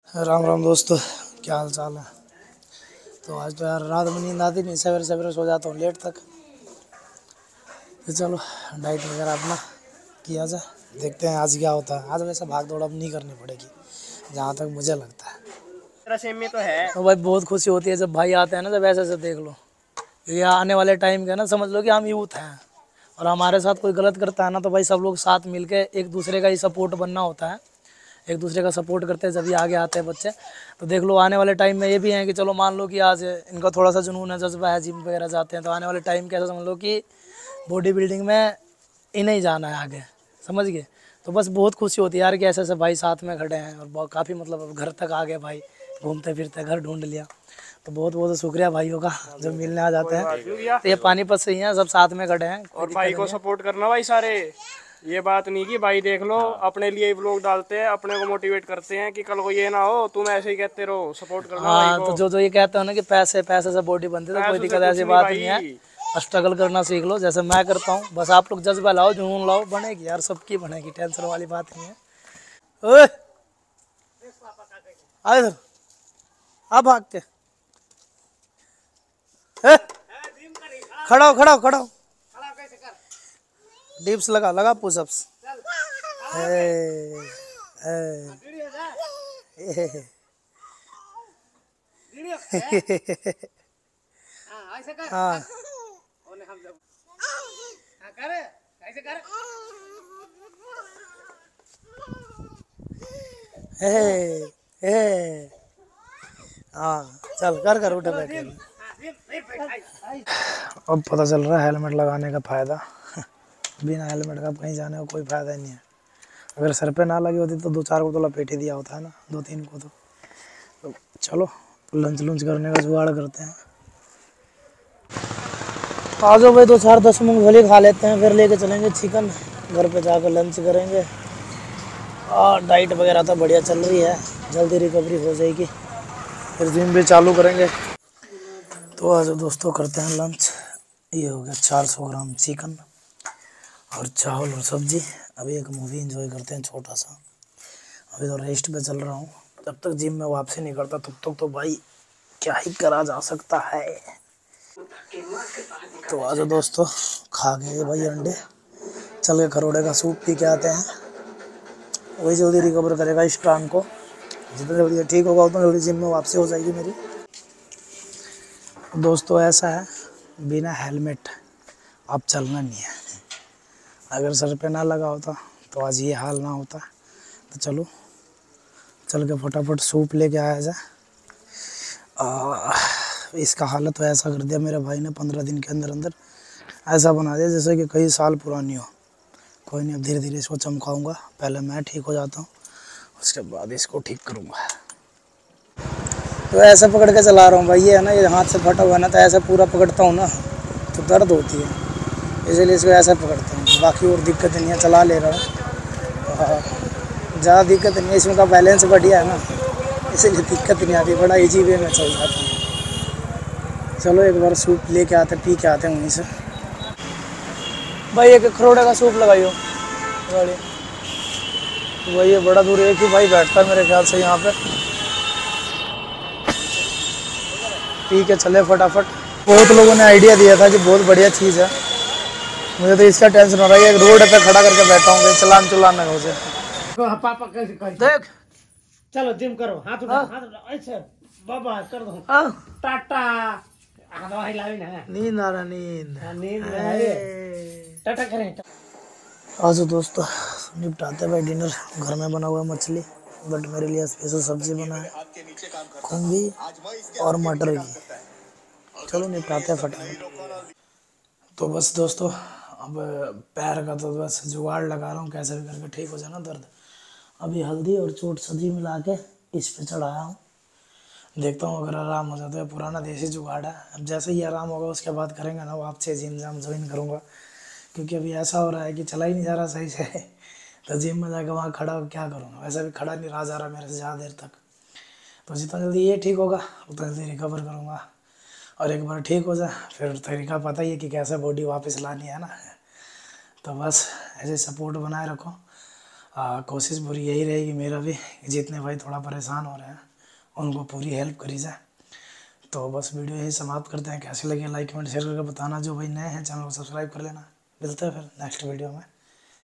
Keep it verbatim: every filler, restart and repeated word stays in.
राम राम दोस्तों, क्या हाल चाल है। तो आज तो यार रात में नींद आती नहीं, सवेरे सवेरे सो जाता हूँ लेट तक। तो चलो डाइट वगैरह अपना किया जाए, देखते हैं आज क्या होता है। आज वैसे भाग दौड़ अब नहीं करनी पड़ेगी जहाँ तक मुझे लगता है। में तो है तो भाई बहुत खुशी होती है जब भाई आते हैं ना, जब ऐसे ऐसे देख लो ये आने वाले टाइम के ना, समझ लो कि हम यूथ हैं और हमारे साथ कोई गलत करता है ना, तो भाई सब लोग साथ मिलके एक दूसरे का ही सपोर्ट बनना होता है। एक दूसरे का सपोर्ट करते हैं जब ये आगे आते हैं बच्चे। तो देख लो आने वाले टाइम में ये भी हैं कि चलो मान लो कि आज इनका थोड़ा सा जुनून है, जज्बा है, जिम वगैरह जाते हैं, तो आने वाले टाइम कैसा समझ लो कि बॉडी बिल्डिंग में इन्हें ही जाना है आगे, समझ गए। तो बस बहुत खुशी होती है यार कि ऐसे ऐसे भाई साथ में खड़े हैं और काफ़ी मतलब घर तक आ गए भाई, घूमते फिरते घर ढूंढ लिया। तो बहुत बहुत शुक्रिया भाइयों का जो मिलने आ जाते हैं। तो ये पानीपत से ही हैं, सब साथ में खड़े हैं और भाई को सपोर्ट करना भाई सारे। ये बात नहीं कि भाई देख लो अपने लिए व्लॉग डालते हैं, अपने को मोटिवेट करते हैं कि कल को ये ना हो तुम ऐसे ही कहते रहो, सपोर्ट करना भाई हाँ। को। तो जो जो ये कहते हो ना कि पैसे पैसे से बॉडी बनती है, तो कोई दिक्कत ऐसी बात नहीं है। स्ट्रगल करना सीख लो जैसे मैं करता हूँ। बस आप लोग जज्बा लाओ, जुनून लाओ, बनेगी यार, सबकी बनेगी, टेंशन वाली बात नहीं है। ओए आ इधर आ, भाग के ए, खड़ा हो खड़ा हो खड़ा हो, डिप्स लगा लगा पुशअप्स। हाँ हाँ चल कर कर उठे बैठे। अब पता चल रहा है हेलमेट लगाने का फ़ायदा। बिना हेलमेट का कहीं जाने का कोई फ़ायदा नहीं है। अगर सर पे ना लगी होती तो दो चार को तो लपेट ही दिया होता है ना, दो तीन को। तो, तो चलो लंच लंच करने का जुगाड़ करते हैं। आ जाओ भाई, दो चार दस मूंगफली खा लेते हैं, फिर लेके चलेंगे चिकन, घर पे जाकर लंच करेंगे। और डाइट वगैरह तो बढ़िया चल रही है, जल्दी रिकवरी हो जाएगी, फिर जिम भी चालू करेंगे। तो आज दोस्तों करते हैं लंच। ये हो गया चार सौ ग्राम चिकन और चावल और सब्जी। अभी एक मूवी एंजॉय करते हैं छोटा सा। अभी तो रेस्ट पे चल रहा हूँ, जब तक जिम में वापसी नहीं करता तब तक तो भाई क्या ही करा जा सकता है। तो आज दोस्तों खा गए भाई अंडे, चल के खरोड़े का सूप पी के आते हैं। वही जल्दी रिकवर करेगा इस टांग को, जितना जल्दी ठीक होगा उतना जल्दी जिम में वापसी हो जाएगी मेरी। दोस्तों ऐसा है, बिना हेलमेट अब चलना नहीं है। अगर सर पे ना लगा होता तो आज ये हाल ना होता। तो चलो चल के फटाफट सूप लेके आया जाए। इसका हालत तो ऐसा कर दिया मेरे भाई ने पंद्रह दिन के अंदर अंदर, ऐसा बना दिया जैसे कि कई साल पुरानी हो। कोई नहीं, अब धीरे धीरे इसको चमकाऊंगा। पहले मैं ठीक हो जाता हूँ, उसके बाद इसको ठीक करूँगा। तो ऐसे पकड़ के चला रहा हूँ भाई, ये है ना, ये हाथ से फटा हुआ ना, तो ऐसे पूरा पकड़ता हूँ ना तो दर्द होती है, इसलिए इसको ऐसा पकड़ता हूँ। बाकी और दिक्कत नहीं है, चला ले रहा हूँ, ज़्यादा दिक्कत नहीं है। इसमें का बैलेंस बढ़िया है ना, इसलिए दिक्कत नहीं आती, बड़ा इजी वे में चल जाता हूँ। चलो एक बार सूप लेके आते, पी के आते हैं वहीं से। भाई एक खरोड़े का सूप लगाइयो गाड़ी। तो भाई ये बड़ा दूर एक ही भाई बैठता है मेरे ख्याल से यहाँ पे, पी के चले फटाफट। बहुत लोगों ने आइडिया दिया था कि बहुत बढ़िया चीज़ है, मुझे तो इसका टेंशन हो रहा है। एक रोड पे खड़ा करके बैठा हूँ, चलान चुलान ना हो जाए। पापा कैसे कर देख चलो जिम करो, हाथ उठा, हाथ उठा, ऐसे बाबा कर दो, टाटा। नींद आ रहा, नींद नींद टाटा करें। आज दोस्तों निपटाते भाई डिनर। घर में बना हुआ मछली, बट मेरे लिए स्पेशल सब्जी बना है, खूंगी और मटर की। चलो निपटाते हैं फटाफट। तो बस दोस्तों अब पैर का तो बस जुगाड़ लगा रहा हूँ, कैसे भी करके ठीक हो जाए ना दर्द। अभी हल्दी और चोट सब्जी मिला के इस पे चढ़ाया हूँ, देखता हूँ अगर आराम हो जाता है। पुराना देसी जुगाड़ है, अब जैसे ही आराम होगा उसके बाद करेंगे ना, वापसी जिम जाम ज्वाइन करूँगा। क्योंकि अभी ऐसा हो रहा है कि चला ही नहीं जा रहा सही से। तो जिम में जाकर वहाँ खड़ा क्या करूँगा, वैसे भी खड़ा नहीं रहा जा रहा मेरे से ज़्यादा देर तक। तो जितना जल्दी ये ठीक होगा उतना जल्दी रिकवर करूँगा, और एक बार ठीक हो जाए फिर तरीका पता ही है कि कैसे बॉडी वापस लानी है ना। तो बस ऐसे सपोर्ट बनाए रखो, आ, कोशिश पूरी यही रहेगी मेरा भी, जितने भाई थोड़ा परेशान हो रहे हैं उनको पूरी हेल्प करी जाए। तो बस वीडियो यही समाप्त करते हैं। कैसे लगे लाइक कमेंट शेयर करके बताना। जो भाई नए हैं चैनल को सब्सक्राइब कर लेना। मिलते हैं फिर नेक्स्ट वीडियो में।